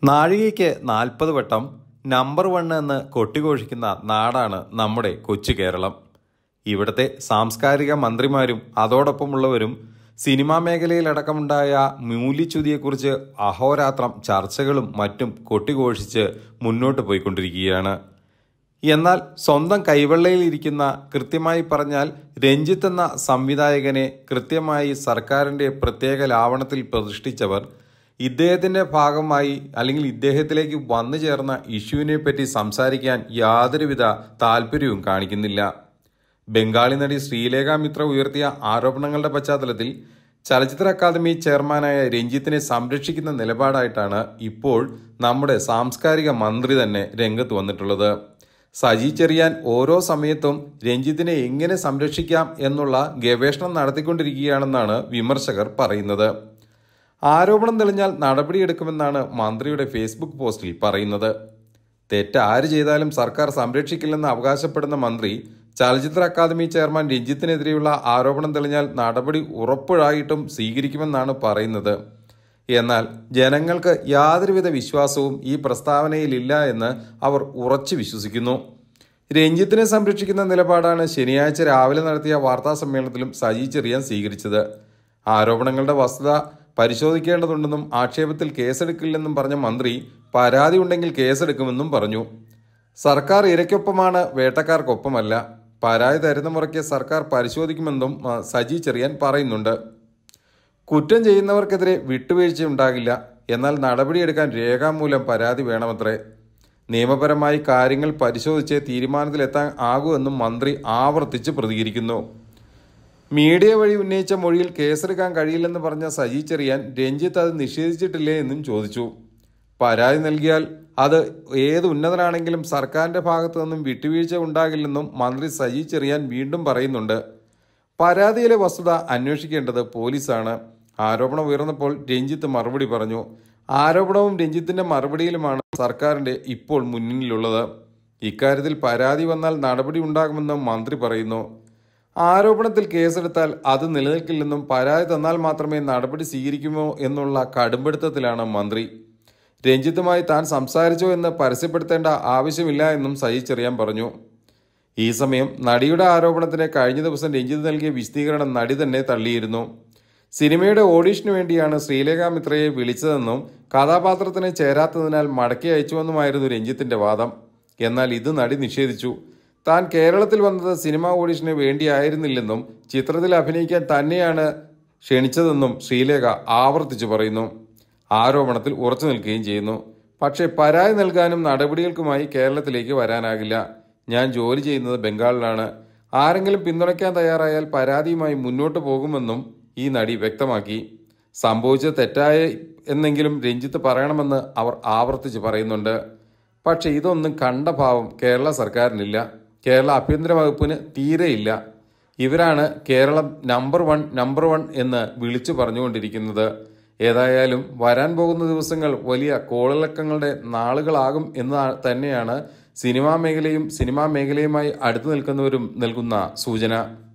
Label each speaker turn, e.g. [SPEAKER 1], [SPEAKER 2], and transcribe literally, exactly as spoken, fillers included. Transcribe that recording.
[SPEAKER 1] നാഴികയ്ക്ക് നാൽപ്പത് വട്ടം number one എന്ന് കൊട്ടിഘോഷിക്കുന്ന നാടാണ് നമ്മുടെ കൊച്ചു കേരളം. ഇവിടുത്തെ സാംസ്കാരിക മന്ത്രിമാരും അതോടൊപ്പമുള്ളവരും സിനിമാ മേഖലയിലടക്കമുണ്ടായ മൂല്യച്യുതിയെക്കുറിച്ച് അഹോരാത്രം ചർച്ചകളും മറ്റും കൊട്ടിഘോഷിച്ച് മുന്നോട്ട് പോയിക്കൊണ്ടിരിക്കുകയാണ്. എന്നാൽ സ്വന്തം കൈവെള്ളയിലിരിക്കുന്ന, കൃത്യമായി പറഞ്ഞാൽ രഞ്ജിത്ത് എന്ന സംവിധായകനെ കൃത്യമായി സർക്കാരിൻ്റെ പ്രത്യേക ലാവണത്തിൽ പ്രതിഷ്ഠിച്ചവർ ഇദ്ദേഹത്തിൻ്റെ ഭാഗമായി അല്ലെങ്കിൽ ഇദ്ദേഹത്തിലേക്ക് വന്നു ചേർന്ന ഇഷ്യൂവിനെ പറ്റി സംസാരിക്കാൻ യാതൊരുവിധ താല്പര്യവും കാണിക്കുന്നില്ല. ബംഗാളി നടി ശ്രീലേഖ മിത്ര ഉയർത്തിയ ആരോപണങ്ങളുടെ പശ്ചാത്തലത്തിൽ ചലച്ചിത്ര അക്കാദമി ചെയർമാനായ രഞ്ജിത്തിനെ സംരക്ഷിക്കുന്ന നിലപാടായിട്ടാണ് ഇപ്പോൾ നമ്മുടെ സാംസ്കാരിക മന്ത്രി തന്നെ രംഗത്ത് വന്നിട്ടുള്ളത്. സജി ചെറിയാൻ ഓരോ സമയത്തും രഞ്ജിത്തിനെ എങ്ങനെ സംരക്ഷിക്കാം എന്നുള്ള ഗവേഷണം നടത്തിക്കൊണ്ടിരിക്കുകയാണെന്നാണ് വിമർശകർ പറയുന്നത്. ആരോപണം തെളിഞ്ഞാൽ നടപടിയെടുക്കുമെന്നാണ് മന്ത്രിയുടെ ഫേസ്ബുക്ക് പോസ്റ്റിൽ പറയുന്നത്. തെറ്റ് ആര് ചെയ്താലും സർക്കാർ സംരക്ഷിക്കില്ലെന്ന് അവകാശപ്പെടുന്ന മന്ത്രി ചലച്ചിത്ര അക്കാദമി ചെയർമാൻ രഞ്ജിത്തിനെതിരെയുള്ള ആരോപണം തെളിഞ്ഞാൽ നടപടി ഉറപ്പായിട്ടും സ്വീകരിക്കുമെന്നാണ് പറയുന്നത്. എന്നാൽ ജനങ്ങൾക്ക് യാതൊരുവിധ വിശ്വാസവും ഈ പ്രസ്താവനയിലില്ല എന്ന് അവർ ഉറച്ചു വിശ്വസിക്കുന്നു. രഞ്ജിത്തിനെ സംരക്ഷിക്കുന്ന നിലപാടാണ് ശനിയാഴ്ച രാവിലെ നടത്തിയ വാർത്താ സമ്മേളനത്തിലും സജി ചെറിയാൻ സ്വീകരിച്ചത്. ആരോപണങ്ങളുടെ വസ്തുത പരിശോധിക്കേണ്ടതുണ്ടെന്നും ആക്ഷേപത്തിൽ കേസെടുക്കില്ലെന്നും പറഞ്ഞ മന്ത്രി പരാതി ഉണ്ടെങ്കിൽ കേസെടുക്കുമെന്നും പറഞ്ഞു. സർക്കാർ ഇരയ്ക്കൊപ്പമാണ്, വേട്ടക്കാർക്കൊപ്പമല്ല. പരാതി തരുന്ന മുറയ്ക്ക് സർക്കാർ പരിശോധിക്കുമെന്നും സജി ചെറിയാൻ പറയുന്നുണ്ട്. കുറ്റം ചെയ്യുന്നവർക്കെതിരെ വിട്ടുവീഴ്ചയുണ്ടാകില്ല, എന്നാൽ നടപടിയെടുക്കാൻ രേഖാമൂലം പരാതി വേണമത്രേ. നിയമപരമായി കാര്യങ്ങൾ പരിശോധിച്ച് തീരുമാനത്തിലെത്താൻ ആകുമെന്നും മന്ത്രി ആവർത്തിച്ച് പ്രതികരിക്കുന്നു. മീഡിയ വഴി ഉന്നയിച്ച മൊഴിയിൽ കേസെടുക്കാൻ കഴിയില്ലെന്ന് പറഞ്ഞ സജി ചെറിയാൻ രഞ്ജിത്ത് അത് നിഷേധിച്ചിട്ടില്ലേ എന്നും ചോദിച്ചു. പരാതി നൽകിയാൽ അത് ഏത് ഉന്നതനാണെങ്കിലും സർക്കാരിൻ്റെ ഭാഗത്തു നിന്നും വിട്ടുവീഴ്ച ഉണ്ടാകില്ലെന്നും മന്ത്രി സജി ചെറിയാൻ വീണ്ടും പറയുന്നുണ്ട്. പരാതിയിലെ വസ്തുത അന്വേഷിക്കേണ്ടത് പോലീസാണ്. ആരോപണം ഉയർന്നപ്പോൾ രഞ്ജിത്ത് മറുപടി പറഞ്ഞു. ആരോപണവും രഞ്ജിത്തിന്റെ മറുപടിയിലുമാണ് സർക്കാരിന്റെ ഇപ്പോൾ മുന്നിലുള്ളത്. ഇക്കാര്യത്തിൽ പരാതി വന്നാൽ നടപടി ഉണ്ടാകുമെന്നും മന്ത്രി പറയുന്നു. ആരോപണത്തിൽ കേസെടുത്താൽ അത് നിലനിൽക്കില്ലെന്നും പരാതി തന്നാൽ മാത്രമേ നടപടി സ്വീകരിക്കുമോ എന്നുള്ള കടുംപിടുത്തത്തിലാണ് മന്ത്രി. രഞ്ജിത്തുമായി താൻ സംസാരിച്ചോ എന്ന് പരസ്യപ്പെടുത്തേണ്ട ആവശ്യമില്ല എന്നും സജി ചെറിയാൻ പറഞ്ഞു. ഈ സമയം നടിയുടെ ആരോപണത്തിന് കഴിഞ്ഞ ദിവസം രഞ്ജിത്ത് നൽകിയ വിശദീകരണം നടി തന്നെ തള്ളിയിരുന്നു. സിനിമയുടെ ഓഡീഷനു വേണ്ടിയാണ് ശ്രീലേഖ മിത്രയെ വിളിച്ചതെന്നും കഥാപാത്രത്തിന് ചേരാത്തതിനാൽ മടക്കി അയച്ചുവെന്നുമായിരുന്നു രഞ്ജിത്തിന്റെ വാദം. എന്നാൽ ഇത് നടി നിഷേധിച്ചു. താൻ കേരളത്തിൽ വന്നത് സിനിമാ ഓഡീഷന് വേണ്ടിയായിരുന്നില്ലെന്നും ചിത്രത്തിൽ അഭിനയിക്കാൻ തന്നെയാണ് ക്ഷണിച്ചതെന്നും ശ്രീലേഖ ആവർത്തിച്ചു പറയുന്നു. ആരോപണത്തിൽ ഉറച്ചു നിൽക്കുകയും ചെയ്യുന്നു. പക്ഷേ പരാതി നൽകാനും നടപടികൾക്കുമായി കേരളത്തിലേക്ക് വരാനാകില്ല. ഞാൻ ജോലി ചെയ്യുന്നത് ബംഗാളിലാണ്. ആരെങ്കിലും പിന്തുണയ്ക്കാൻ തയ്യാറായാൽ പരാതിയുമായി മുന്നോട്ട് പോകുമെന്നും ഈ നടി വ്യക്തമാക്കി. സംഭവിച്ചത് തെറ്റായ എന്നെങ്കിലും രഞ്ജിത്ത് പറയണമെന്ന് അവർ ആവർത്തിച്ച് പറയുന്നുണ്ട്. പക്ഷെ ഇതൊന്നും കണ്ട ഭാവം കേരള സർക്കാരിനില്ല. കേരള ആഭ്യന്തര വകുപ്പിന് തീരെയില്ല. ഇവരാണ് Keralam number one number one എന്ന് വിളിച്ചു പറഞ്ഞുകൊണ്ടിരിക്കുന്നത്. ഏതായാലും വരാൻ പോകുന്ന ദിവസങ്ങൾ വലിയ കോളിളക്കങ്ങളുടെ നാളുകളാകും എന്ന് തന്നെയാണ് സിനിമാ മേഖലയും സിനിമാ മേഖലയുമായി അടുത്തു നിൽക്കുന്നവരും നൽകുന്ന സൂചന.